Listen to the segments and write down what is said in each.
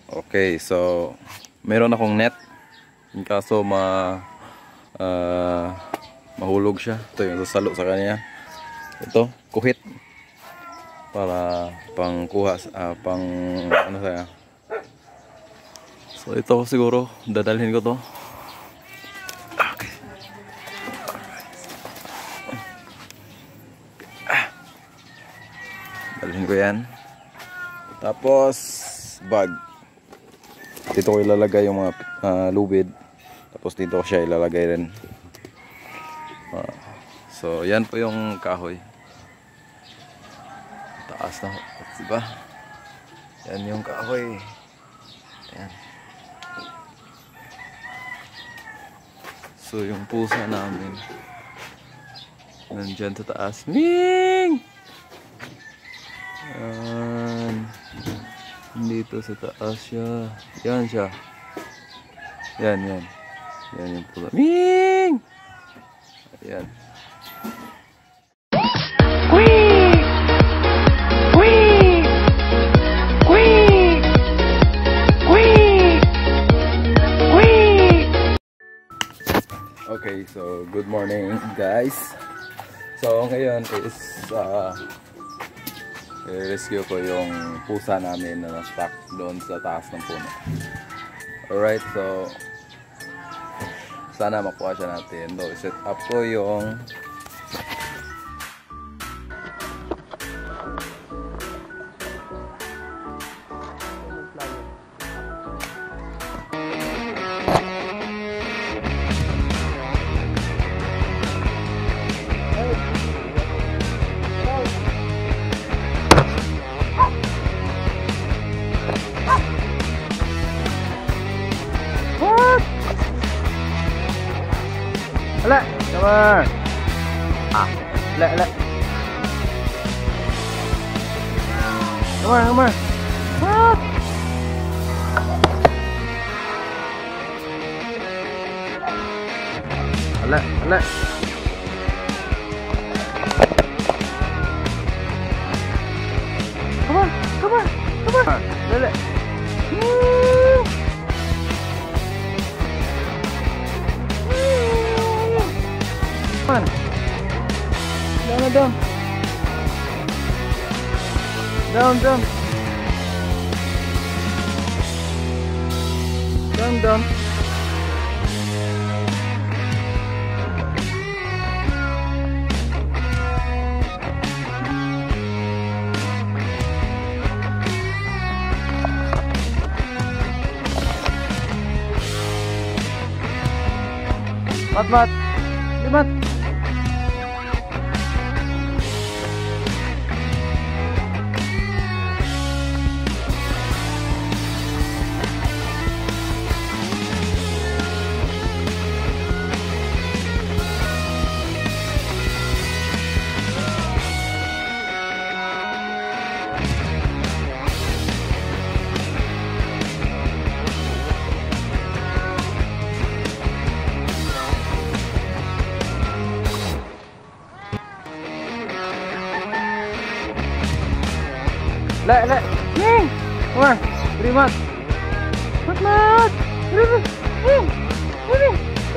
Okay, so meron akong net. In kaso mahulog siya. Ito yung sasalo sa kanya. Ito, kuhit. Para pangkuha, pang ano saya. So ito siguro, dadalhin ko to. Okay. Dalhin ko yan. Tapos, bag. Dito ko ilalagay yung mga lubid. Tapos dito ko siya ilalagay rin. So yan po yung kahoy. Taas na. Diba? Yan yung kahoy. Yan. So yung pusa namin nandyan sa taas. Ming! Yan. Dito sa taas siya. Yan siya. Yan, yan. Yan yung pusa. Ming! Ayan. Okay, so good morning guys. So ngayon is i-rescue ko yung pusa namin na na-stuck doon sa taas ng puno. Alright, so sana makuha siya natin. So set up ko yung Ala, come on. Ala. Come on. What? Ala. Come on. Ala. Down. Mat. Limat. Let. Come on. Beri mat. Mat. Come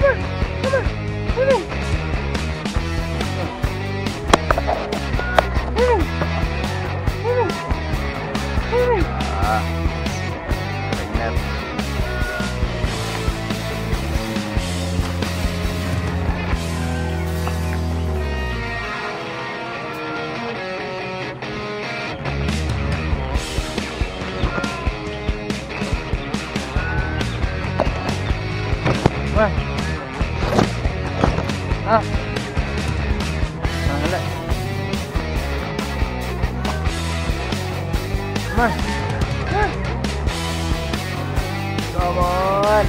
on.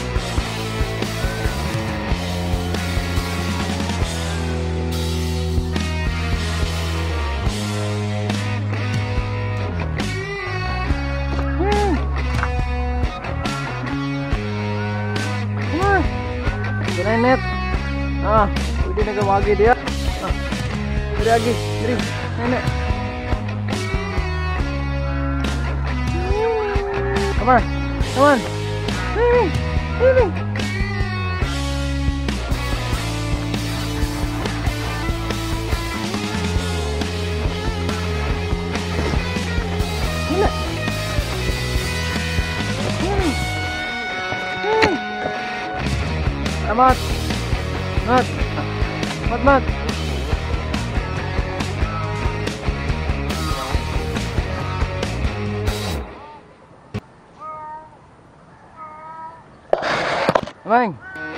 Net. Udah nagawagi dia. Diri lagi, nenek. Come Come on. Come on. Swimming. Swimming. Wala. Mat. Mat. Mat, mat. Amang.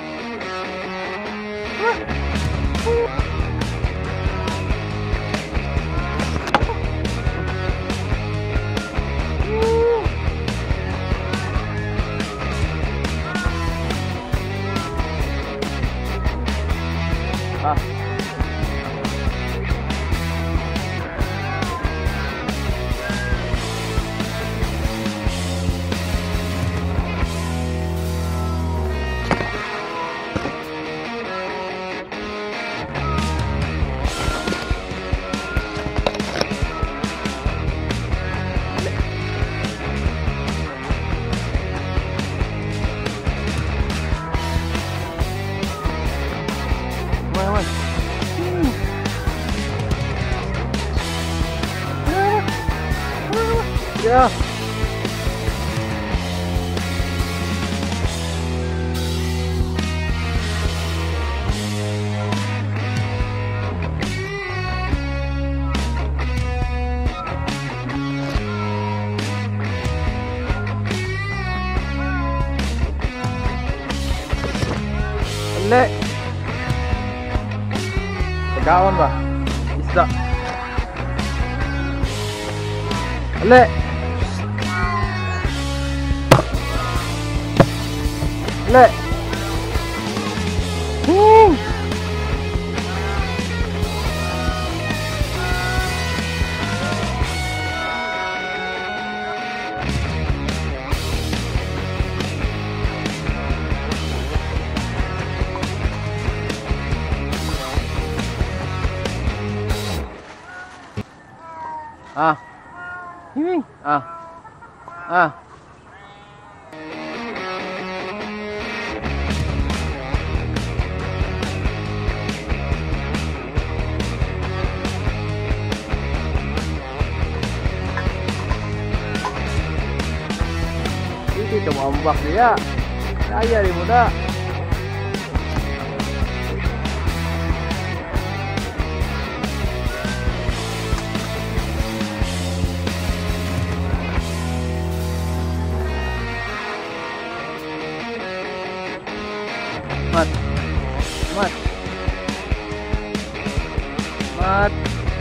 Ah. Yeah. Uli. Pagkaon ba? Isda. Uli. Uli. Ah. Hiwing. Ah. Ah. Hindi tumambak dia. Kaya rin mo na. Mat. Mat. Mat.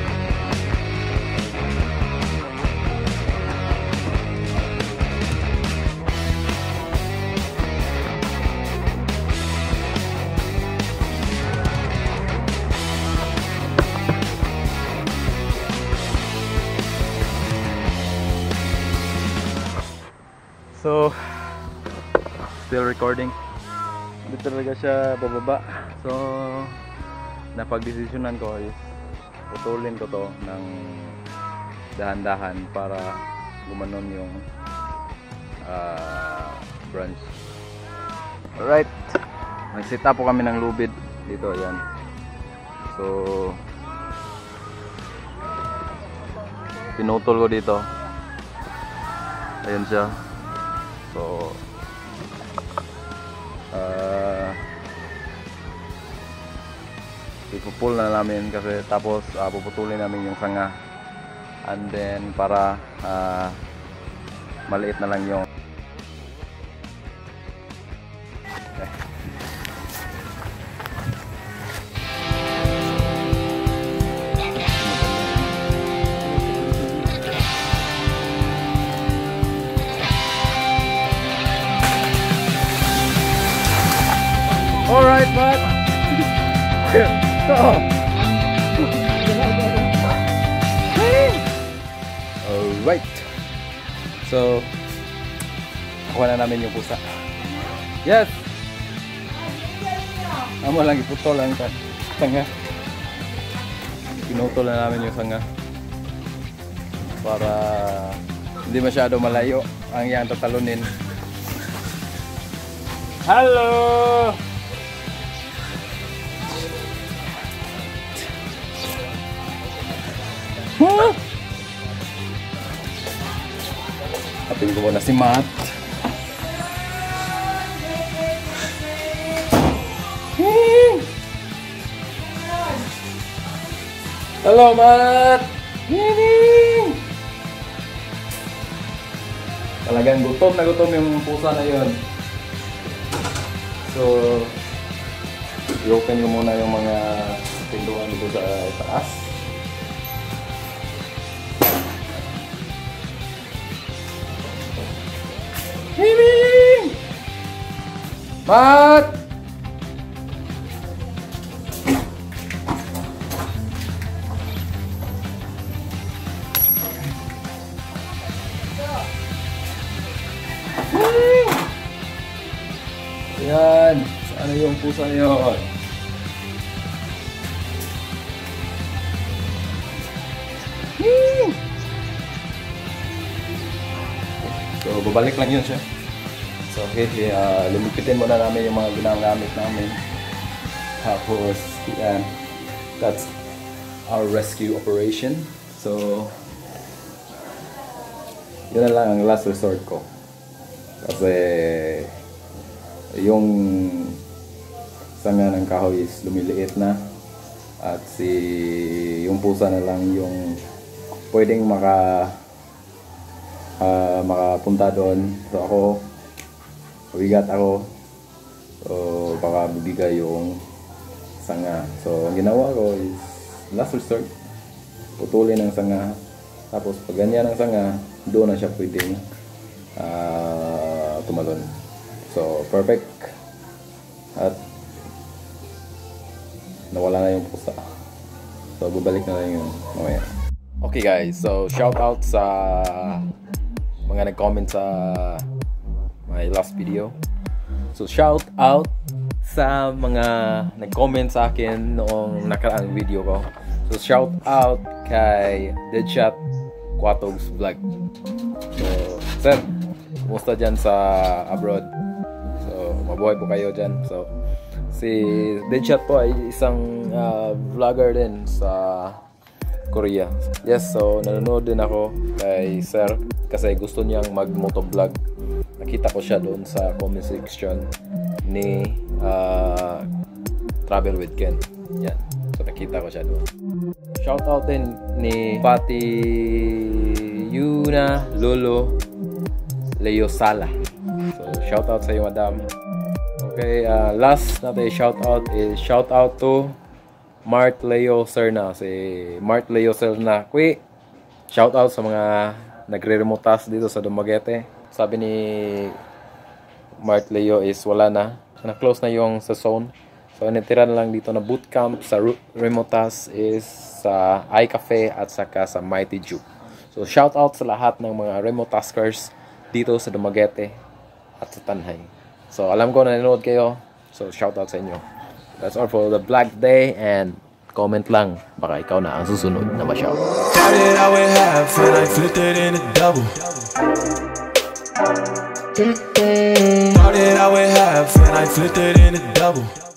So, still recording. Hindi talaga siya bababa. So, napagdesisyonan ko is putulin ko to ng dahan-dahan para gumanon yung branch. Alright, nag-set up po kami ng lubid dito, ayan. So, pinutol ko dito, ayan siya. So, ipupul na namin kasi tapos puputulin namin yung sanga, and then para maliit na lang yung alright, bud. Alright. So, nakuha na namin yung pusa. Yes! Amo lang iputol lang ito. Sanga. Pinutol na namin yung sanga para hindi masyado malayo. ang iyang tatalunin. Hello! Huh? Kapin ko muna si Matt. Hello, Matt! Talagang gutom na gutom yung pusa na yun. So, i-open ko muna yung mga pintuan dito sa taas. Mimi! Matt! Yan, saan yung pusa yun? So, babalik lang yun siya. So, okay, lumipitin muna namin yung mga ginagamit namin. Tapos, yan, that's our rescue operation. So, yun na lang ang last resort ko. Kasi, yung sanga ng kahoy is lumiliit na. At yung pusa na lang yung pwedeng makapunta doon. So ako, mabigat ako. So baka bibigay yung sanga. So ang ginawa ko is last resort, putulin ang sanga. Tapos pag ganyan ang sanga, doon na siya pwedeng tumalon. So perfect. At nawala na yung pusa. So babalik na lang yun mamaya. Okay guys, so shout out sa mga nag-comment sa my last video. So shout out sa mga nag-comment sa akin noong nakaraang video ko. So shout out kay Deadshot Quatogs Vlog. So sir, kumusta dyan sa abroad? So mabuhay po kayo dyan. So si Deadshot po ay isang vlogger din sa Korea. Yes, so nanonood din ako kay Sir kasi gusto niyang mag-motovlog. Nakita ko siya doon sa comment section ni Travel with Ken. Yan. So nakita ko siya doon. Shout out din ni Pati Yuna Lolo Leo Sala. So shout out sa iyo, madam. Okay, last natin shout out is shout out to Mart Leo Serna. Si Mart Leo Serna. Shout out sa mga nagre-remote task dito sa Dumaguete. Sabi ni Mart Leo is wala na. Na-close na yung sa zone. So, natira na lang dito na bootcamp sa remote task is sa iCafe at saka sa Mighty Juke. So, shout out sa lahat ng mga remote taskers dito sa Dumaguete at sa Tanhay. So, alam ko na nanonood kayo. So, shout out sa inyo. That's all for the Black Day, and comment lang baka ikaw na ang susunod na ma-shout. Started out with half and I flipped it in a double. Started out with half and I flipped it in a double.